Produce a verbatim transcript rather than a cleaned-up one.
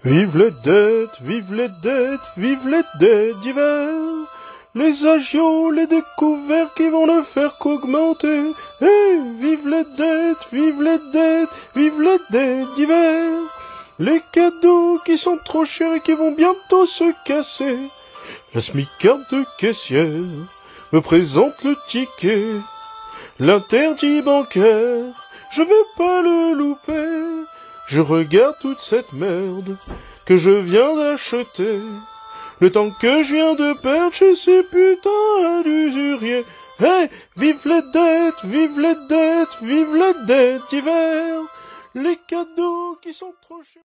Vive les dettes, vive les dettes, vive les dettes d'hiver. Les agios, les découvertes qui vont ne faire qu'augmenter. Eh, vive les dettes, vive les dettes, vive les dettes d'hiver. Les cadeaux qui sont trop chers et qui vont bientôt se casser. La smicarde de caissière me présente le ticket. L'interdit bancaire, je vais pas le louper. Je regarde toute cette merde que je viens d'acheter. Le temps que je viens de perdre chez ces putains d'usuriers. Hey, vive les dettes, vive les dettes, vive les dettes d'hiver. Les cadeaux qui sont trop chers.